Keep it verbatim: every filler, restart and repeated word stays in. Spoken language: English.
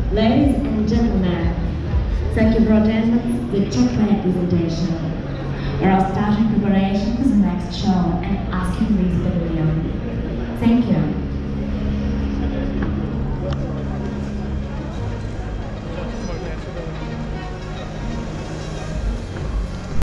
Ladies and gentlemen, thank you for attending the chocolate presentation. We are starting preparation for the next show and asking reasons.